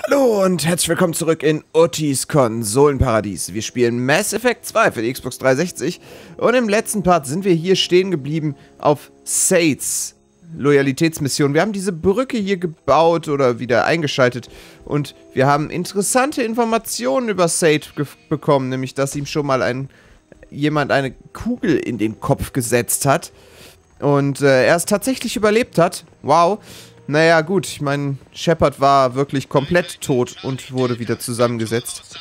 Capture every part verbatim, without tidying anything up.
Hallo und herzlich willkommen zurück in Ottis Konsolenparadies. Wir spielen Mass Effect zwei für die Xbox dreihundertsechzig und im letzten Part sind wir hier stehen geblieben auf Sates Loyalitätsmission. Wir haben diese Brücke hier gebaut oder wieder eingeschaltet und wir haben interessante Informationen über Sate bekommen, nämlich dass ihm schon mal ein jemand eine Kugel in den Kopf gesetzt hat und äh, er es tatsächlich überlebt hat. Wow. Naja, gut, ich meine, Shepard war wirklich komplett tot und wurde wieder zusammengesetzt.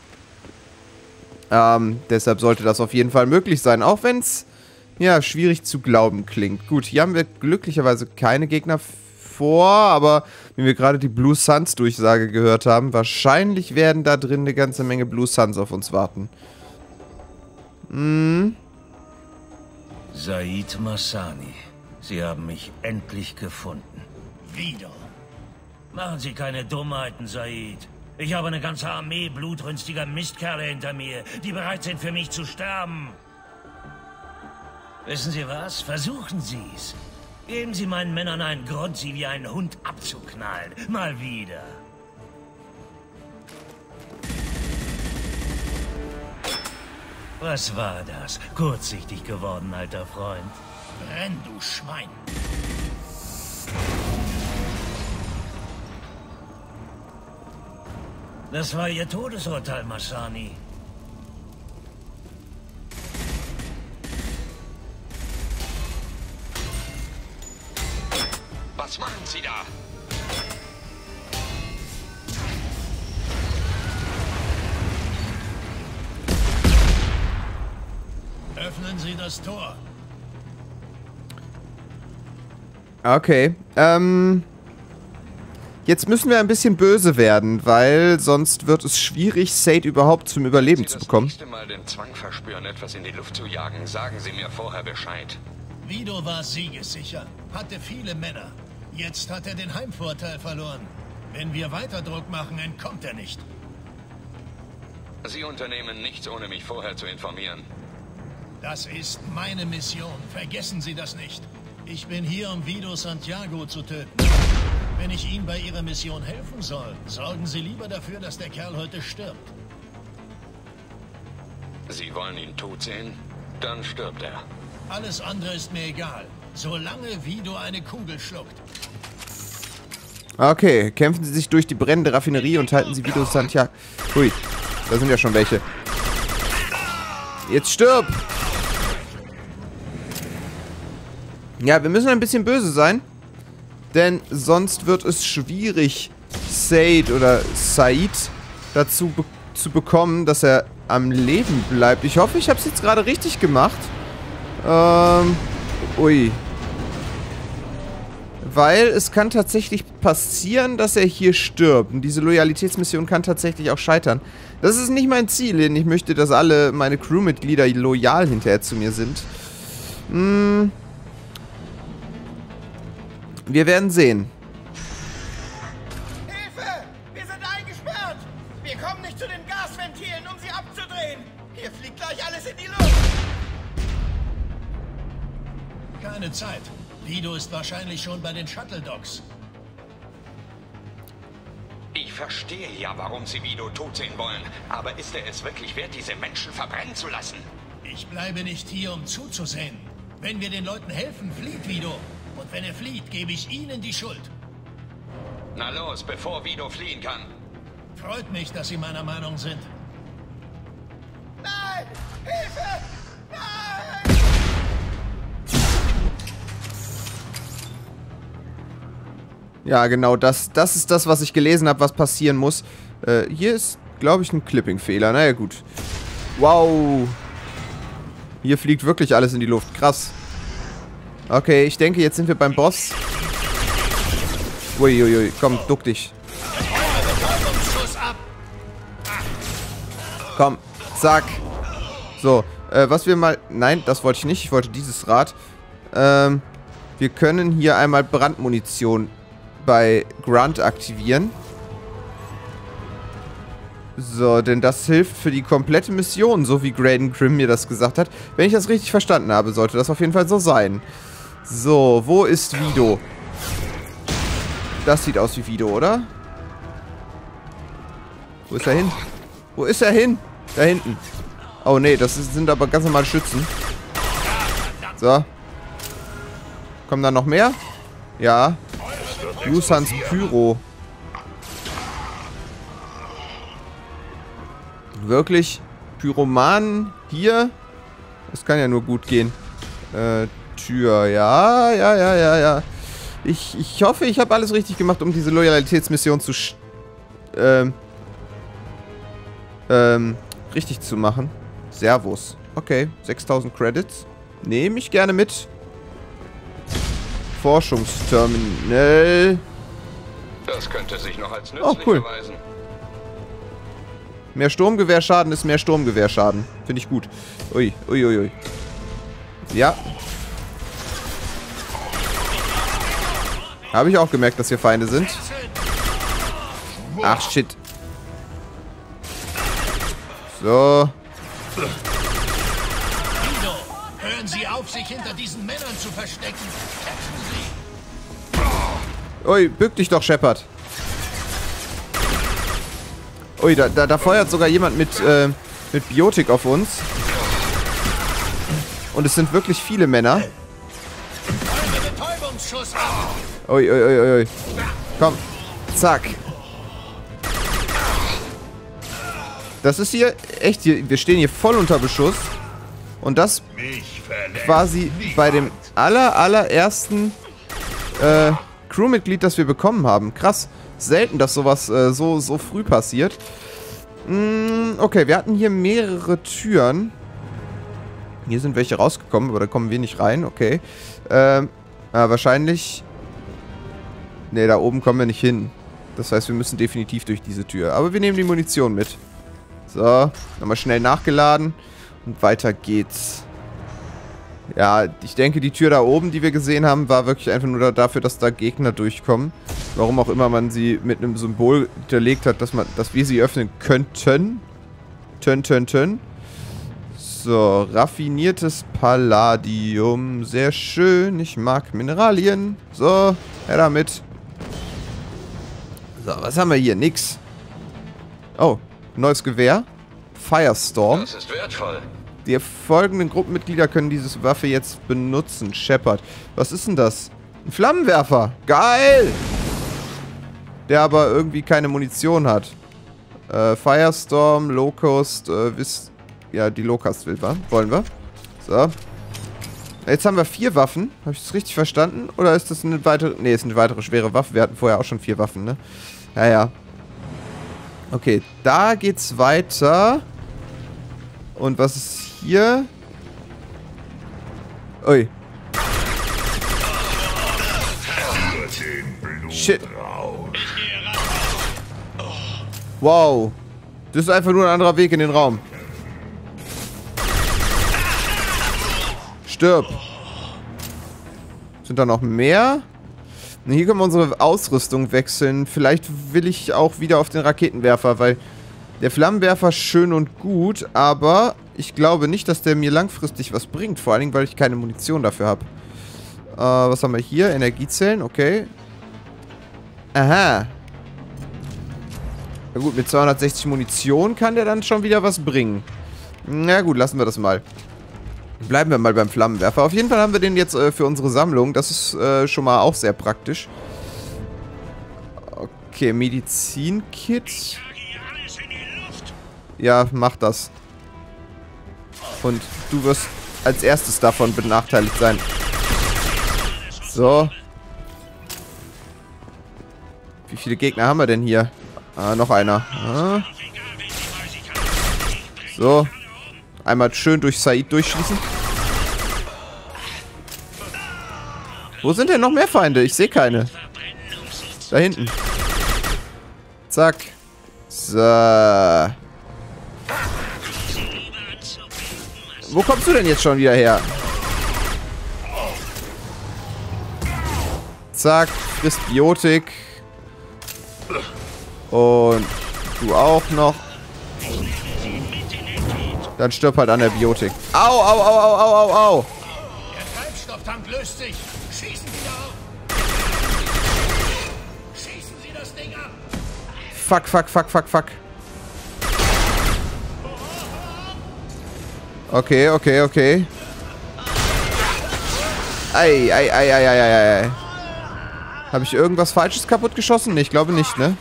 Ähm, deshalb sollte das auf jeden Fall möglich sein, auch wenn es, ja, schwierig zu glauben klingt. Gut, hier haben wir glücklicherweise keine Gegner vor, aber wenn wir gerade die Blue Suns Durchsage gehört haben, wahrscheinlich werden da drin eine ganze Menge Blue Suns auf uns warten. Hm. Said Massani, Sie haben mich endlich gefunden. Wieder. Machen Sie keine Dummheiten, Said. Ich habe eine ganze Armee blutrünstiger Mistkerle hinter mir, die bereit sind, für mich zu sterben. Wissen Sie was? Versuchen Sie's. Geben Sie meinen Männern einen Grund, sie wie einen Hund abzuknallen. Mal wieder. Was war das? Kurzsichtig geworden, alter Freund. Brenn, du Schwein. Das war Ihr Todesurteil, Massani. Was machen Sie da? Öffnen Sie das Tor. Okay, ähm... jetzt müssen wir ein bisschen böse werden, weil sonst wird es schwierig, Sate überhaupt zum Überleben zu bekommen. Wenn Sie das nächste Mal den Zwang verspüren, etwas in die Luft zu jagen, sagen Sie mir vorher Bescheid. Vido war siegessicher, hatte viele Männer. Jetzt hat er den Heimvorteil verloren. Wenn wir weiter Druck machen, entkommt er nicht. Sie unternehmen nichts, ohne mich vorher zu informieren. Das ist meine Mission. Vergessen Sie das nicht. Ich bin hier, um Vido Santiago zu töten. Wenn ich Ihnen bei Ihrer Mission helfen soll, sorgen Sie lieber dafür, dass der Kerl heute stirbt. Sie wollen ihn tot sehen? Dann stirbt er. Alles andere ist mir egal, solange Vido eine Kugel schluckt. Okay, kämpfen Sie sich durch die brennende Raffinerie und halten Sie Vido Santiago. Hui, da sind ja schon welche. Jetzt stirb! Ja, wir müssen ein bisschen böse sein. Denn sonst wird es schwierig, Said oder Said dazu be zu bekommen, dass er am Leben bleibt. Ich hoffe, ich habe es jetzt gerade richtig gemacht. Ähm, ui. Weil es kann tatsächlich passieren, dass er hier stirbt. Und diese Loyalitätsmission kann tatsächlich auch scheitern. Das ist nicht mein Ziel, denn ich möchte, dass alle meine Crewmitglieder loyal hinterher zu mir sind. Hm... Wir werden sehen. Hilfe! Wir sind eingesperrt! Wir kommen nicht zu den Gasventilen, um sie abzudrehen! Hier fliegt gleich alles in die Luft! Keine Zeit. Vido ist wahrscheinlich schon bei den Shuttle-Docks. Ich verstehe ja, warum Sie Vido tot sehen wollen. Aber ist er es wirklich wert, diese Menschen verbrennen zu lassen? Ich bleibe nicht hier, um zuzusehen. Wenn wir den Leuten helfen, flieht Vido. Und wenn er flieht, gebe ich Ihnen die Schuld. Na los, bevor Vido fliehen kann. Freut mich, dass Sie meiner Meinung sind. Nein! Hilfe! Nein! Ja, genau, das, das ist das, was ich gelesen habe, was passieren muss. Äh, hier ist, glaube ich, ein Clipping-Fehler. Naja, gut. Wow. Hier fliegt wirklich alles in die Luft. Krass. Okay, ich denke, jetzt sind wir beim Boss. Uiuiui, komm, duck dich. Komm, zack. So, äh, was wir mal... Nein, das wollte ich nicht. Ich wollte dieses Rad. Ähm, wir können hier einmal Brandmunition bei Grunt aktivieren. So, denn das hilft für die komplette Mission, so wie Graydon Grimm mir das gesagt hat. Wenn ich das richtig verstanden habe, sollte das auf jeden Fall so sein. So, wo ist Vido? Das sieht aus wie Vido, oder? Wo ist er hin? Wo ist er hin? Da hinten. Oh nee, das ist, sind aber ganz normale Schützen. So. Kommen da noch mehr? Ja. Lusans Pyro. Wirklich? Pyromanen hier? Das kann ja nur gut gehen. Äh, Tür. Ja, ja, ja, ja, ja. Ich, ich hoffe, ich habe alles richtig gemacht, um diese Loyalitätsmission zu... Ähm... Ähm... Richtig zu machen. Servus. Okay, sechstausend Credits. Nehme ich gerne mit. Forschungsterminal. Das könnte sich noch als nützlich oh, cool. erweisen. Mehr Sturmgewehrschaden ist mehr Sturmgewehrschaden. Finde ich gut. Ui, ui, ui, ui. Ja. Habe ich auch gemerkt, dass hier Feinde sind. Ach, shit. So. Hören Sie auf, sich hinter diesen Männern zu verstecken. Ui, bück dich doch, Shepard. Ui, da, da, da feuert sogar jemand mit, äh, mit Biotik auf uns. Und es sind wirklich viele Männer. Ui, ui, ui, ui. Komm. Zack. Das ist hier echt, hier, wir stehen hier voll unter Beschuss. Und das quasi bei dem aller, allerersten äh, Crewmitglied, das wir bekommen haben. Krass. Selten, dass sowas äh, so, so früh passiert. Mm, okay, wir hatten hier mehrere Türen. Hier sind welche rausgekommen, aber da kommen wir nicht rein. Okay. Ähm, äh, wahrscheinlich... Ne, da oben kommen wir nicht hin. Das heißt, wir müssen definitiv durch diese Tür. Aber wir nehmen die Munition mit. So, nochmal schnell nachgeladen. Und weiter geht's. Ja, ich denke, die Tür da oben, die wir gesehen haben, war wirklich einfach nur dafür, dass da Gegner durchkommen. Warum auch immer man sie mit einem Symbol hinterlegt hat, dass man, dass wir sie öffnen könnten. Tön, tön, tön. So, raffiniertes Palladium. Sehr schön. Ich mag Mineralien. So, her damit. So, was haben wir hier? Nix. Oh, neues Gewehr. Firestorm. Das ist wertvoll. Die folgenden Gruppenmitglieder können diese Waffe jetzt benutzen. Shepard. Was ist denn das? Ein Flammenwerfer. Geil! Der aber irgendwie keine Munition hat. Äh, Firestorm, Locust, äh, wisst... Ja, die Locust will wir. Wollen wir. So. Jetzt haben wir vier Waffen. Habe ich das richtig verstanden? Oder ist das eine weitere... Ne, ist eine weitere schwere Waffe. Wir hatten vorher auch schon vier Waffen, ne? Ja, ja. Okay, da geht's weiter. Und was ist hier? Ui. Shit. Wow. Das ist einfach nur ein anderer Weg in den Raum. Stirb. Sind da noch mehr? Und hier können wir unsere Ausrüstung wechseln. Vielleicht will ich auch wieder auf den Raketenwerfer, weil der Flammenwerfer schön und gut, aber ich glaube nicht, dass der mir langfristig was bringt. Vor allen Dingen, weil ich keine Munition dafür habe. Äh, was haben wir hier? Energiezellen, okay. Aha. Na gut, mit zweihundertsechzig Munition kann der dann schon wieder was bringen. Na gut, lassen wir das mal. Bleiben wir mal beim Flammenwerfer. Auf jeden Fall haben wir den jetzt äh, für unsere Sammlung. Das ist äh, schon mal auch sehr praktisch. Okay, Medizinkit. Ja, mach das. Und du wirst als erstes davon benachteiligt sein. So. Wie viele Gegner haben wir denn hier? Ah, noch einer. Ah. So. Einmal schön durch Said durchschießen. Wo sind denn noch mehr Feinde? Ich sehe keine. Da hinten. Zack. So. Wo kommst du denn jetzt schon wieder her? Zack. Frisst Biotik. Und du auch noch. Dann stirb halt an der Biotik. Au, au, au, au, au, au, au. Der Treibstofftank löst sich. Schießen Sie da auf. Schießen Sie das Ding ab. Fuck, fuck, fuck, fuck, fuck. Okay, okay, okay. Ei, ei, ei, ei, ei, ei, ei. Habe ich irgendwas Falsches kaputt geschossen? Nee, ich glaube nicht, ne?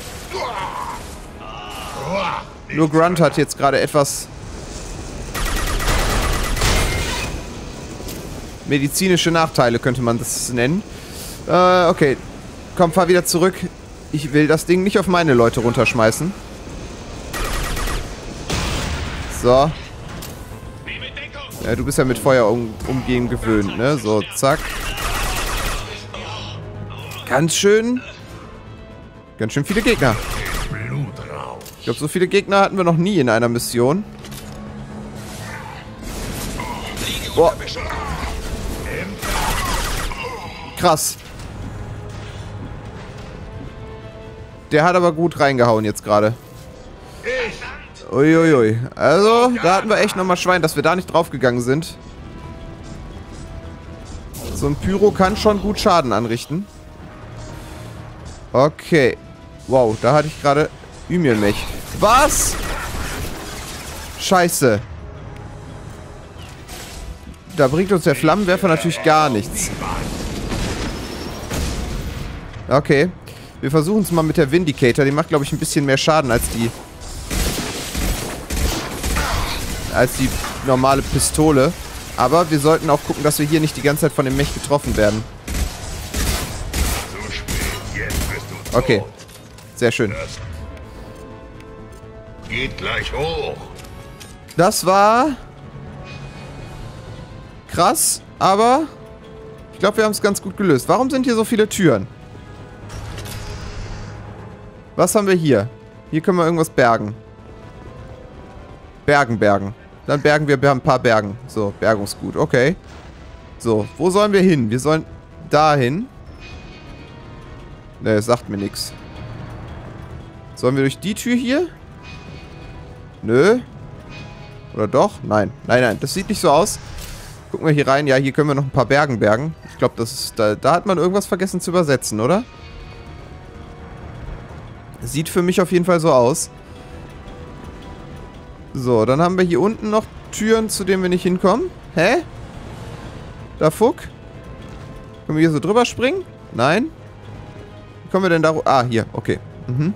Nur Grunt hat jetzt gerade etwas medizinische Nachteile, könnte man das nennen. Äh, okay. Komm, fahr wieder zurück. Ich will das Ding nicht auf meine Leute runterschmeißen. So. Ja, du bist ja mit Feuer um, umgehen gewöhnt, ne? So, zack. Ganz schön. Ganz schön viele Gegner. Ich glaube, so viele Gegner hatten wir noch nie in einer Mission. Boah. Krass. Der hat aber gut reingehauen jetzt gerade. Uiuiui. Also, da hatten wir echt nochmal Schwein, dass wir da nicht draufgegangen sind. So ein Pyro kann schon gut Schaden anrichten. Okay. Wow, da hatte ich gerade Ymir-Mech. Was? Scheiße. Da bringt uns der Flammenwerfer natürlich gar nichts. Okay. Wir versuchen es mal mit der Vindicator. Die macht, glaube ich, ein bisschen mehr Schaden als die... als die normale Pistole. Aber wir sollten auch gucken, dass wir hier nicht die ganze Zeit von dem Mech getroffen werden. Okay. Sehr schön. Geht gleich hoch. Das war... krass, aber... ich glaube, wir haben es ganz gut gelöst. Warum sind hier so viele Türen? Was haben wir hier? Hier können wir irgendwas bergen. Bergen, bergen. Dann bergen wir ein paar Bergen. So, Bergungsgut. Okay. So, wo sollen wir hin? Wir sollen dahin. Ne, sagt mir nichts. Sollen wir durch die Tür hier? Nö. Oder doch? Nein. Nein, nein. Das sieht nicht so aus. Gucken wir hier rein. Ja, hier können wir noch ein paar Bergen bergen. Ich glaube, das ist... Da, da hat man irgendwas vergessen zu übersetzen, oder? Sieht für mich auf jeden Fall so aus. So, dann haben wir hier unten noch Türen, zu denen wir nicht hinkommen. Hä? Da Fuck? Können wir hier so drüber springen? Nein? Wie kommen wir denn da... Ah, hier. Okay. Mhm.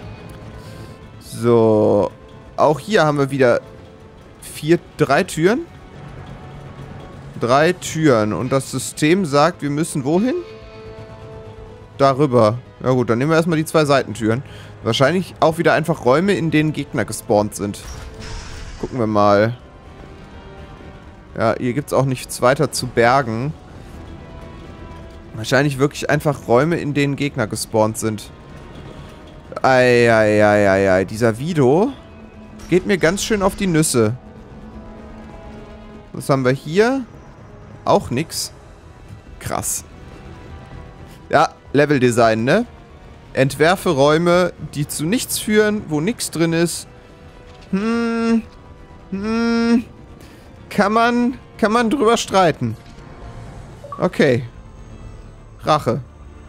So. Auch hier haben wir wieder vier, drei Türen. Drei Türen. Und das System sagt, wir müssen wohin? Darüber. Ja gut, dann nehmen wir erstmal die zwei Seitentüren. Wahrscheinlich auch wieder einfach Räume, in denen Gegner gespawnt sind. Gucken wir mal. Ja, hier gibt es auch nichts weiter zu bergen. Wahrscheinlich wirklich einfach Räume, in denen Gegner gespawnt sind. Eieieiei. Dieser Vido geht mir ganz schön auf die Nüsse. Was haben wir hier? Auch nix. Krass. Ja, Leveldesign, ne? Entwerfe Räume, die zu nichts führen, wo nichts drin ist. Hm... Hm, kann man, kann man drüber streiten. Okay. Rache.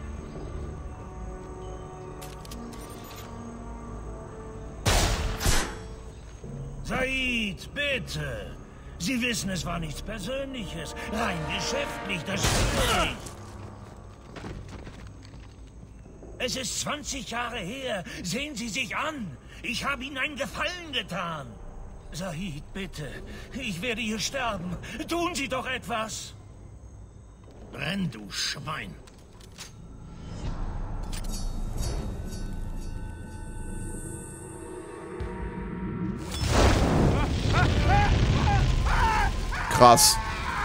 Said, bitte. Sie wissen, es war nichts Persönliches. Rein geschäftlich, das schwöre ich. Es ist zwanzig Jahre her. Sehen Sie sich an. Ich habe Ihnen einen Gefallen getan. Said, bitte. Ich werde hier sterben. Tun Sie doch etwas. Brenn, du Schwein. Krass.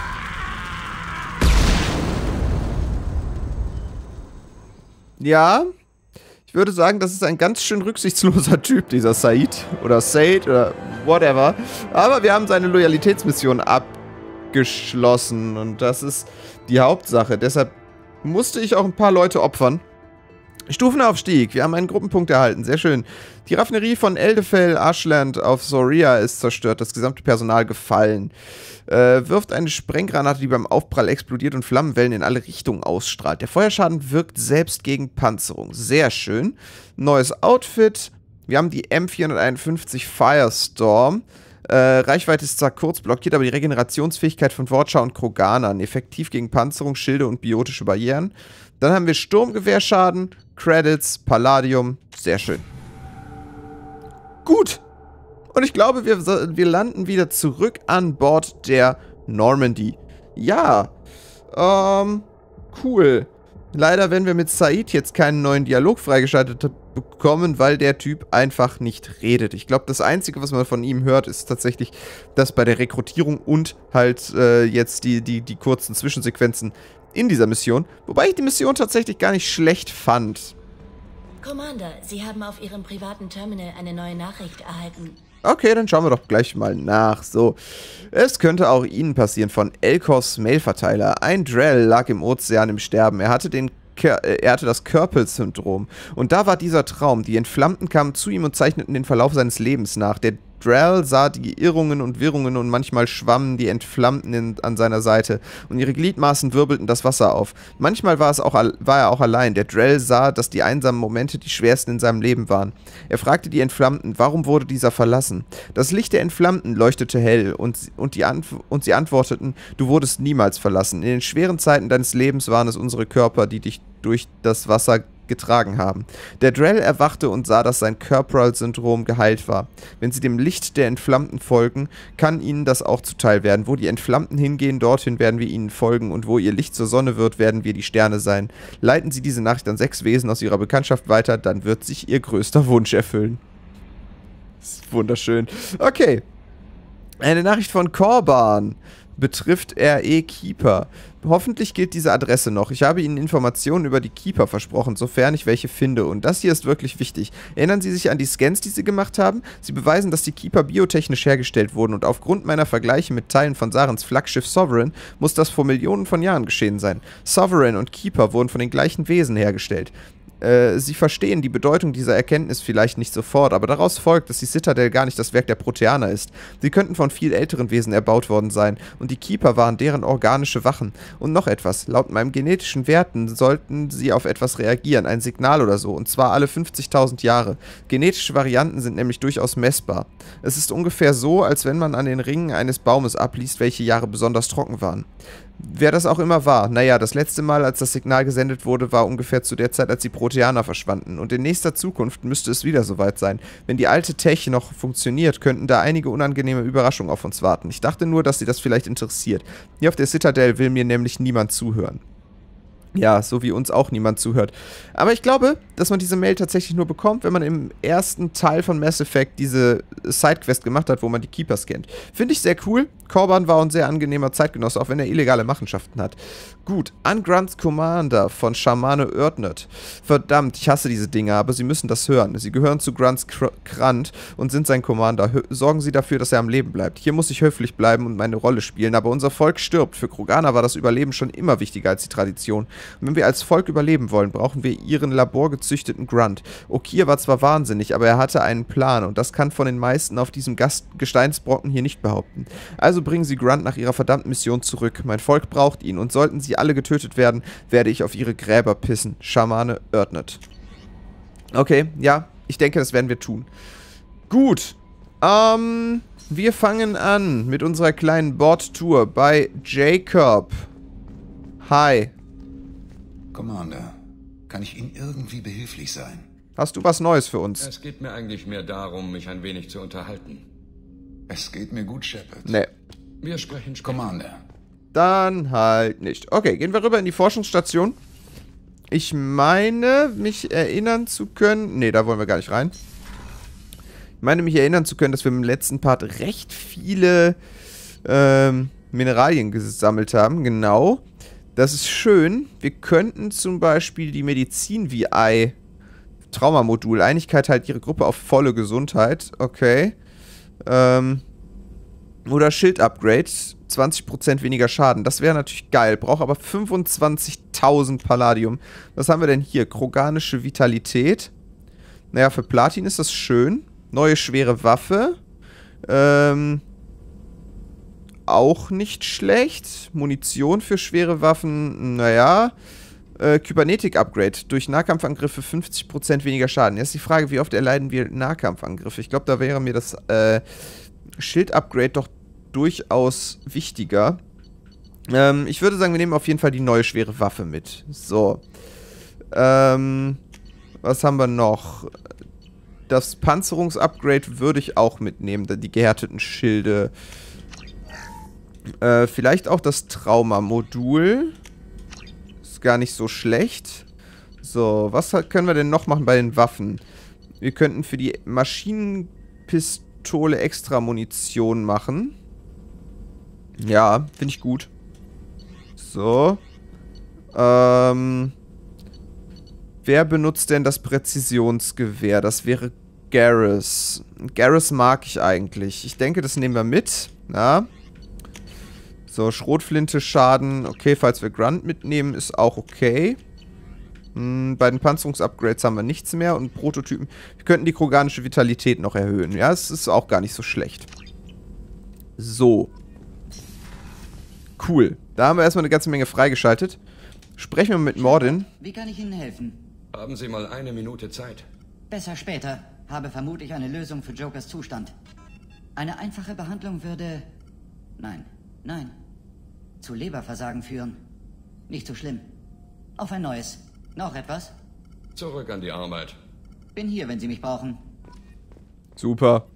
Ja, ich würde sagen, das ist ein ganz schön rücksichtsloser Typ, dieser Said. Oder Said oder whatever. Aber wir haben seine Loyalitätsmission abgeschlossen. Und das ist die Hauptsache. Deshalb musste ich auch ein paar Leute opfern. Stufenaufstieg. Wir haben einen Gruppenpunkt erhalten. Sehr schön. Die Raffinerie von Eldefell Ashland auf Soria ist zerstört. Das gesamte Personal gefallen. Äh, wirft eine Sprenggranate, die beim Aufprall explodiert und Flammenwellen in alle Richtungen ausstrahlt. Der Feuerschaden wirkt selbst gegen Panzerung. Sehr schön. Neues Outfit. Wir haben die M vierhunderteinundfünfzig Firestorm. Äh, Reichweite ist zwar kurz, blockiert aber die Regenerationsfähigkeit von Watcher und Kroganern. Effektiv gegen Panzerung, Schilde und biotische Barrieren. Dann haben wir Sturmgewehrschaden, Credits, Palladium. Sehr schön. Gut. Und ich glaube, wir, wir landen wieder zurück an Bord der Normandy. Ja. Ähm, cool. Leider werden wir mit Said jetzt keinen neuen Dialog freigeschaltet bekommen, weil der Typ einfach nicht redet. Ich glaube, das Einzige, was man von ihm hört, ist tatsächlich das bei der Rekrutierung und halt äh, jetzt die, die, die kurzen Zwischensequenzen in dieser Mission. Wobei ich die Mission tatsächlich gar nicht schlecht fand. Commander, Sie haben auf Ihrem privaten Terminal eine neue Nachricht erhalten. Okay, dann schauen wir doch gleich mal nach. So, es könnte auch Ihnen passieren von Elkos Mailverteiler. Ein Drell lag im Ozean im Sterben. Er hatte den Er hatte das Körpel-Syndrom. Und da war dieser Traum. Die Entflammten kamen zu ihm und zeichneten den Verlauf seines Lebens nach. Der Drell sah die Irrungen und Wirrungen und manchmal schwammen die Entflammten in, an seiner Seite und ihre Gliedmaßen wirbelten das Wasser auf. Manchmal war, es auch, war er auch allein. Der Drell sah, dass die einsamen Momente die schwersten in seinem Leben waren. Er fragte die Entflammten, warum wurde dieser verlassen? Das Licht der Entflammten leuchtete hell und, und, die und sie antworteten, du wurdest niemals verlassen. In den schweren Zeiten deines Lebens waren es unsere Körper, die dich durch das Wasser getragen haben. Der Drell erwachte und sah, dass sein Corporal-Syndrom geheilt war. Wenn sie dem Licht der Entflammten folgen, kann ihnen das auch zuteil werden. Wo die Entflammten hingehen, dorthin werden wir ihnen folgen und wo ihr Licht zur Sonne wird, werden wir die Sterne sein. Leiten sie diese Nachricht an sechs Wesen aus ihrer Bekanntschaft weiter, dann wird sich ihr größter Wunsch erfüllen. Das ist wunderschön. Okay. Eine Nachricht von Korban. Betrifft R E Keeper. Hoffentlich gilt diese Adresse noch. Ich habe Ihnen Informationen über die Keeper versprochen, sofern ich welche finde. Und das hier ist wirklich wichtig. Erinnern Sie sich an die Scans, die Sie gemacht haben? Sie beweisen, dass die Keeper biotechnisch hergestellt wurden. Und aufgrund meiner Vergleiche mit Teilen von Sarens Flaggschiff Sovereign muss das vor Millionen von Jahren geschehen sein. Sovereign und Keeper wurden von den gleichen Wesen hergestellt. Äh, Sie verstehen die Bedeutung dieser Erkenntnis vielleicht nicht sofort, aber daraus folgt, dass die Citadel gar nicht das Werk der Proteaner ist. Sie könnten von viel älteren Wesen erbaut worden sein, und die Keeper waren deren organische Wachen. Und noch etwas, laut meinen genetischen Werten sollten sie auf etwas reagieren, ein Signal oder so, und zwar alle fünfzigtausend Jahre. Genetische Varianten sind nämlich durchaus messbar. Es ist ungefähr so, als wenn man an den Ringen eines Baumes abliest, welche Jahre besonders trocken waren. Wer das auch immer war, naja, das letzte Mal, als das Signal gesendet wurde, war ungefähr zu der Zeit, als die Proteaner verschwanden. Und in nächster Zukunft müsste es wieder soweit sein. Wenn die alte Tech noch funktioniert, könnten da einige unangenehme Überraschungen auf uns warten. Ich dachte nur, dass Sie das vielleicht interessiert. Hier auf der Citadel will mir nämlich niemand zuhören. Ja, so wie uns auch niemand zuhört. Aber ich glaube, dass man diese Mail tatsächlich nur bekommt, wenn man im ersten Teil von Mass Effect diese Sidequest gemacht hat, wo man die Keeper scannt. Finde ich sehr cool. Korban war ein sehr angenehmer Zeitgenosse, auch wenn er illegale Machenschaften hat. Gut, an Grunts Commander von Schamane Erdnut. Verdammt, ich hasse diese Dinge, aber Sie müssen das hören. Sie gehören zu Grunts Grunt und sind sein Commander. Hö sorgen Sie dafür, dass er am Leben bleibt. Hier muss ich höflich bleiben und meine Rolle spielen, aber unser Volk stirbt. Für Kroganer war das Überleben schon immer wichtiger als die Tradition. Und wenn wir als Volk überleben wollen, brauchen wir Ihren laborgezüchteten Grunt. Okier war zwar wahnsinnig, aber er hatte einen Plan und das kann von den meisten auf diesem Gast Gesteinsbrocken hier nicht behaupten. Also bringen Sie Grunt nach ihrer verdammten Mission zurück. Mein Volk braucht ihn und sollten sie alle getötet werden, werde ich auf ihre Gräber pissen. Schamane Erdnut. Okay, ja, ich denke, das werden wir tun. Gut, ähm, wir fangen an mit unserer kleinen Bordtour bei Jacob. Hi. Commander, kann ich Ihnen irgendwie behilflich sein? Hast du was Neues für uns? Es geht mir eigentlich mehr darum, mich ein wenig zu unterhalten. Es geht mir gut, Shepard. Nee. Wir sprechen später. Commander. Dann halt nicht. Okay, gehen wir rüber in die Forschungsstation. Ich meine, mich erinnern zu können... Nee, da wollen wir gar nicht rein. Ich meine, mich erinnern zu können, dass wir im letzten Part recht viele ähm, Mineralien gesammelt haben. Genau. Das ist schön. Wir könnten zum Beispiel die Medizin-V I Traumamodul. Einigkeit halt ihre Gruppe auf volle Gesundheit. Okay. Ähm... Oder Schild-Upgrade, zwanzig Prozent weniger Schaden. Das wäre natürlich geil. Braucht aber fünfundzwanzigtausend Palladium. Was haben wir denn hier? Kroganische Vitalität. Naja, für Platin ist das schön. Neue schwere Waffe. Ähm... Auch nicht schlecht. Munition für schwere Waffen, naja. Äh, Kybernetik-Upgrade. Durch Nahkampfangriffe fünfzig Prozent weniger Schaden. Jetzt ist die Frage, wie oft erleiden wir Nahkampfangriffe? Ich glaube, da wäre mir das, äh... Schild-Upgrade doch durchaus wichtiger. Ähm, ich würde sagen, wir nehmen auf jeden Fall die neue schwere Waffe mit. So. Ähm, was haben wir noch? Das Panzerungs-Upgrade würde ich auch mitnehmen, die gehärteten Schilde. Äh, vielleicht auch das Trauma-Modul. Ist gar nicht so schlecht. So, was können wir denn noch machen bei den Waffen? Wir könnten für die Maschinenpistole extra Munition machen. Ja, finde ich gut. So. Ähm. Wer benutzt denn das Präzisionsgewehr? Das wäre Garrus. Garrus mag ich eigentlich. Ich denke, das nehmen wir mit. Ja. So, Schrotflinte, Schaden. Okay, falls wir Grunt mitnehmen, ist auch okay. Hm, bei den Panzerungsupgrades haben wir nichts mehr. Und Prototypen. Wir könnten die kroganische Vitalität noch erhöhen. Ja, es ist auch gar nicht so schlecht. So. Cool. Da haben wir erstmal eine ganze Menge freigeschaltet. Sprechen wir mit Mordin. Wie kann ich Ihnen helfen? Haben Sie mal eine Minute Zeit? Besser später. Habe vermutlich eine Lösung für Jokers Zustand. Eine einfache Behandlung würde... Nein, nein. Zu Leberversagen führen. Nicht so schlimm. Auf ein neues. Noch etwas? Zurück an die Arbeit. Bin hier, wenn Sie mich brauchen. Super.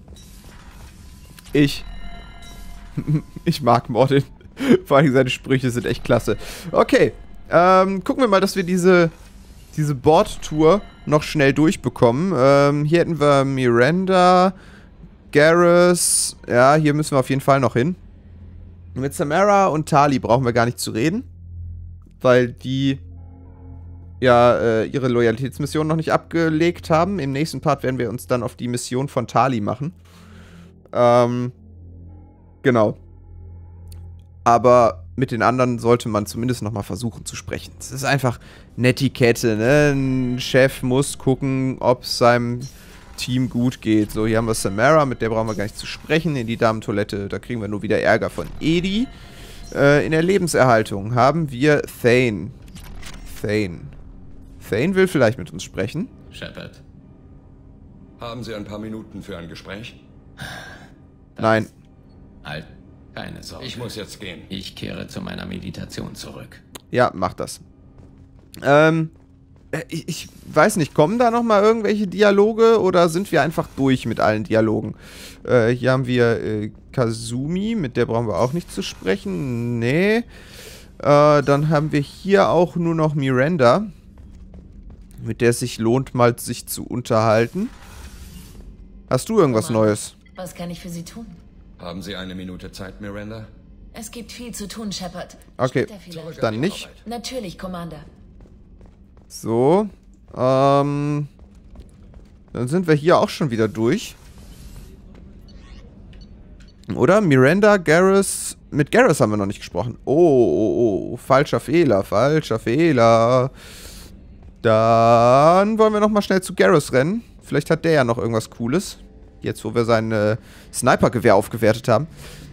Ich. Ich mag Mordin. Vor allem seine Sprüche sind echt klasse. Okay. Ähm, gucken wir mal, dass wir diese... diese Bordtour noch schnell durchbekommen. Ähm, hier hätten wir Miranda, Garrus. Ja, hier müssen wir auf jeden Fall noch hin. Mit Samara und Tali brauchen wir gar nicht zu reden. Weil die ja äh, ihre Loyalitätsmission noch nicht abgelegt haben. Im nächsten Part werden wir uns dann auf die Mission von Tali machen. Ähm, genau. Aber mit den anderen sollte man zumindest noch mal versuchen zu sprechen. Es ist einfach Netiquette, ne? Ein Chef muss gucken, ob es seinem Team gut geht. So, hier haben wir Samara, mit der brauchen wir gar nicht zu sprechen. In die Damentoilette, da kriegen wir nur wieder Ärger von Edi. Äh, in der Lebenserhaltung haben wir Thane. Thane. Thane will vielleicht mit uns sprechen. Shepard. Haben Sie ein paar Minuten für ein Gespräch? Das Nein. Halt, keine Sorge. Ich muss jetzt gehen. Ich kehre zu meiner Meditation zurück. Ja, mach das. Ähm, ich, ich weiß nicht, kommen da noch mal irgendwelche Dialoge oder sind wir einfach durch mit allen Dialogen? Äh, hier haben wir äh, Kazumi, mit der brauchen wir auch nicht zu sprechen. Nee. Äh, dann haben wir hier auch nur noch Miranda, mit der es sich lohnt, mal sich zu unterhalten. Hast du irgendwas Commander, Neues? Was kann ich für Sie tun? Haben Sie eine Minute Zeit, Miranda? Es gibt viel zu tun, Shepard. Okay, Später vielleicht. dann nicht. Natürlich, Commander. So, ähm, dann sind wir hier auch schon wieder durch. Oder? Miranda, Garrus. Mit Garrus haben wir noch nicht gesprochen. Oh, oh, oh, falscher Fehler, falscher Fehler. Dann wollen wir nochmal schnell zu Garrus rennen. Vielleicht hat der ja noch irgendwas Cooles. Jetzt, wo wir sein äh, Snipergewehr aufgewertet haben.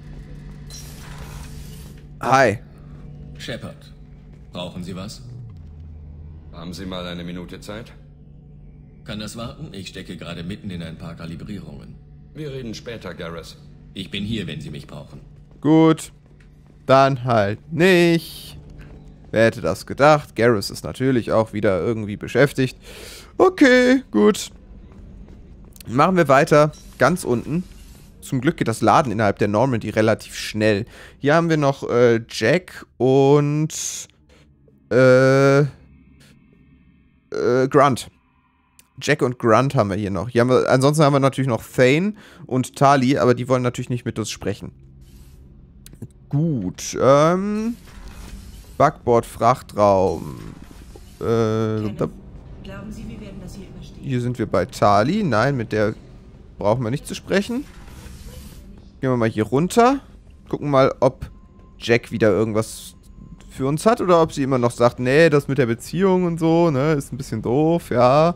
Hi. Shepard, brauchen Sie was? Haben Sie mal eine Minute Zeit? Kann das warten? Ich stecke gerade mitten in ein paar Kalibrierungen. Wir reden später, Garrus. Ich bin hier, wenn Sie mich brauchen. Gut. Dann halt nicht. Wer hätte das gedacht? Garrus ist natürlich auch wieder irgendwie beschäftigt. Okay, gut. Machen wir weiter. Ganz unten. Zum Glück geht das Laden innerhalb der Normandy relativ schnell. Hier haben wir noch äh, Jack und äh, äh, Grunt. Jack und Grunt haben wir hier noch. Hier haben wir, ansonsten haben wir natürlich noch Thane und Tali, aber die wollen natürlich nicht mit uns sprechen. Gut. Ähm, Backbord, Frachtraum. Äh, da, Glauben Sie, wir werden das hier überstehen? hier sind wir bei Tali. Nein, mit der brauchen wir nicht zu sprechen. Gehen wir mal hier runter. Gucken mal, ob Jack wieder irgendwas für uns hat oder ob sie immer noch sagt, nee, das mit der Beziehung und so, ne, ist ein bisschen doof, ja.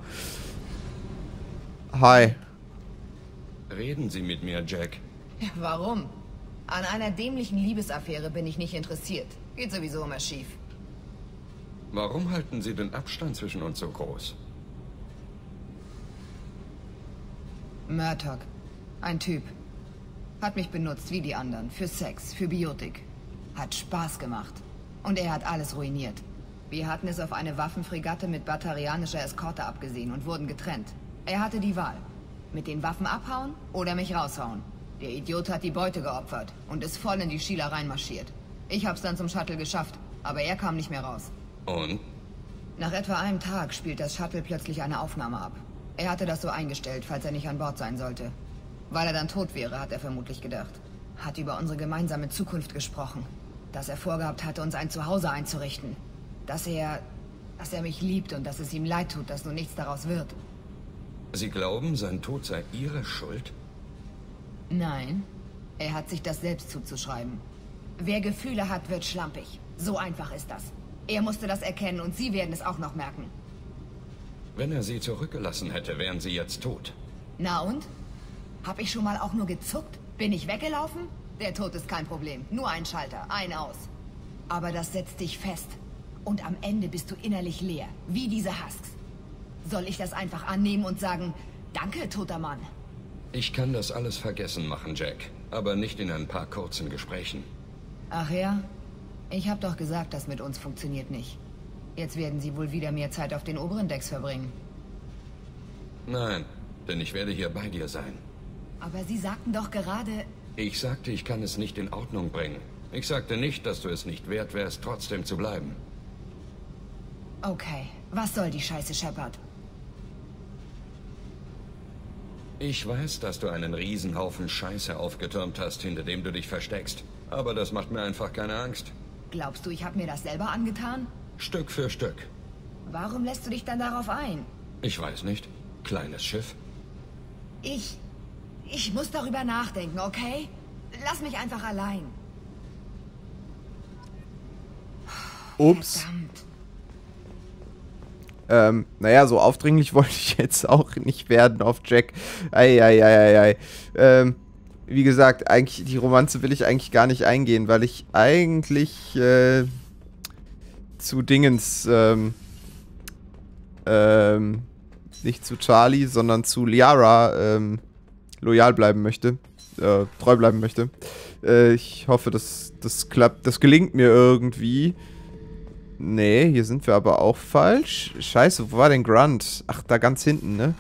Hi. Reden Sie mit mir, Jack. Ja, warum? An einer dämlichen Liebesaffäre bin ich nicht interessiert. Geht sowieso immer schief. Warum halten Sie den Abstand zwischen uns so groß? Murdoch. Ein Typ. Hat mich benutzt wie die anderen. Für Sex, für Biotik. Hat Spaß gemacht. Und er hat alles ruiniert. Wir hatten es auf eine Waffenfregatte mit batarianischer Eskorte abgesehen und wurden getrennt. Er hatte die Wahl. Mit den Waffen abhauen oder mich raushauen. Der Idiot hat die Beute geopfert und ist voll in die Sheila reinmarschiert. Ich hab's dann zum Shuttle geschafft, aber er kam nicht mehr raus. Und? Nach etwa einem Tag spielt das Shuttle plötzlich eine Aufnahme ab. Er hatte das so eingestellt, falls er nicht an Bord sein sollte. Weil er dann tot wäre, hat er vermutlich gedacht. Hat über unsere gemeinsame Zukunft gesprochen. Dass er vorgehabt hatte, uns ein Zuhause einzurichten. Dass er... dass er mich liebt und dass es ihm leid tut, dass nun nichts daraus wird. Sie glauben, sein Tod sei Ihre Schuld? Nein. Er hat sich das selbst zuzuschreiben. Wer Gefühle hat, wird schlampig. So einfach ist das. Er musste das erkennen und Sie werden es auch noch merken. Wenn er Sie zurückgelassen hätte, wären Sie jetzt tot. Na und? Hab ich schon mal auch nur gezuckt? Bin ich weggelaufen? Der Tod ist kein Problem. Nur ein Schalter, ein aus. Aber das setzt dich fest. Und am Ende bist du innerlich leer. Wie diese Husks. Soll ich das einfach annehmen und sagen, danke, toter Mann? Ich kann das alles vergessen machen, Jack. Aber nicht in ein paar kurzen Gesprächen. Ach ja? Ich hab doch gesagt, das mit uns funktioniert nicht. Jetzt werden Sie wohl wieder mehr Zeit auf den oberen Decks verbringen. Nein, denn ich werde hier bei dir sein. Aber Sie sagten doch gerade... Ich sagte, ich kann es nicht in Ordnung bringen. Ich sagte nicht, dass du es nicht wert wärst, trotzdem zu bleiben. Okay, was soll die Scheiße, Shepard? Ich weiß, dass du einen Riesenhaufen Scheiße aufgetürmt hast, hinter dem du dich versteckst. Aber das macht mir einfach keine Angst. Glaubst du, ich habe mir das selber angetan? Stück für Stück. Warum lässt du dich dann darauf ein? Ich weiß nicht. Kleines Schiff. Ich... Ich muss darüber nachdenken, okay? Lass mich einfach allein. Ups. Verdammt. Ähm, naja, so aufdringlich wollte ich jetzt auch nicht werden auf Jack. Eieieiei. Ähm, wie gesagt, eigentlich, die Romanze will ich eigentlich gar nicht eingehen, weil ich eigentlich, äh, zu Dingens, ähm, ähm, nicht zu Charlie, sondern zu Liara, ähm, loyal bleiben möchte, äh, treu bleiben möchte. Äh, ich hoffe, das, das klappt, das gelingt mir irgendwie. Nee, hier sind wir aber auch falsch. Scheiße, wo war denn Grunt? Ach, da ganz hinten, ne?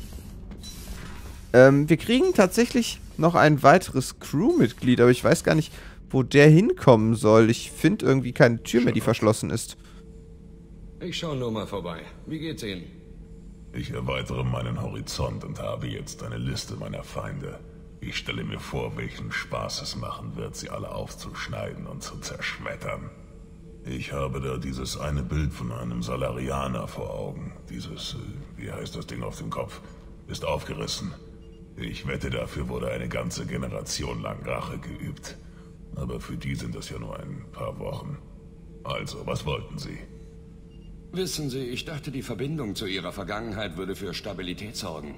Ähm, wir kriegen tatsächlich noch ein weiteres Crewmitglied, aber ich weiß gar nicht, wo der hinkommen soll. Ich finde irgendwie keine Tür mehr, die verschlossen ist. Ich schaue nur mal vorbei. Wie geht's Ihnen? Ich erweitere meinen Horizont und habe jetzt eine Liste meiner Feinde. Ich stelle mir vor, welchen Spaß es machen wird, sie alle aufzuschneiden und zu zerschmettern. Ich habe da dieses eine Bild von einem Salarianer vor Augen. Dieses, wie heißt das Ding auf dem Kopf, ist aufgerissen. Ich wette, dafür wurde eine ganze Generation lang Rache geübt. Aber für die sind das ja nur ein paar Wochen. Also, was wollten Sie? Wissen Sie, ich dachte, die Verbindung zu Ihrer Vergangenheit würde für Stabilität sorgen.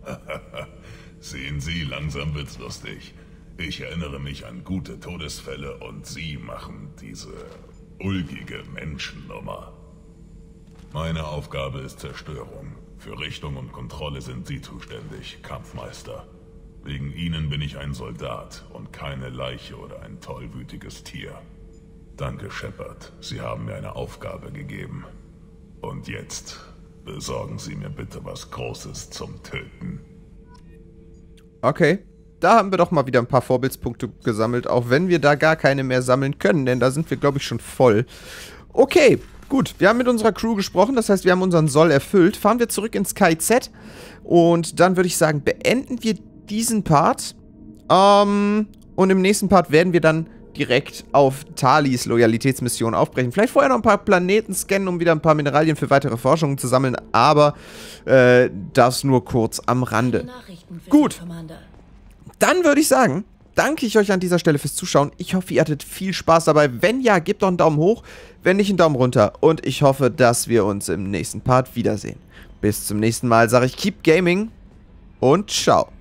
Sehen Sie, langsam wird's lustig. Ich erinnere mich an gute Todesfälle und Sie machen diese ulkige Menschennummer. Meine Aufgabe ist Zerstörung. Für Richtung und Kontrolle sind Sie zuständig, Kampfmeister. Wegen Ihnen bin ich ein Soldat und keine Leiche oder ein tollwütiges Tier. Danke, Shepard. Sie haben mir eine Aufgabe gegeben. Und jetzt besorgen Sie mir bitte was Großes zum Töten. Okay. Da haben wir doch mal wieder ein paar Vorbildspunkte gesammelt, auch wenn wir da gar keine mehr sammeln können, denn da sind wir, glaube ich, schon voll. Okay, gut. Wir haben mit unserer Crew gesprochen, das heißt, wir haben unseren Soll erfüllt. Fahren wir zurück ins K I Z und dann würde ich sagen, beenden wir diesen Part. Ähm, und im nächsten Part werden wir dann direkt auf Talis Loyalitätsmission aufbrechen. Vielleicht vorher noch ein paar Planeten scannen, um wieder ein paar Mineralien für weitere Forschungen zu sammeln, aber äh, das nur kurz am Rande. Gut. Dann würde ich sagen, danke ich euch an dieser Stelle fürs Zuschauen. Ich hoffe, ihr hattet viel Spaß dabei. Wenn ja, gebt doch einen Daumen hoch. Wenn nicht, einen Daumen runter. Und ich hoffe, dass wir uns im nächsten Part wiedersehen. Bis zum nächsten Mal sage ich Keep Gaming und ciao.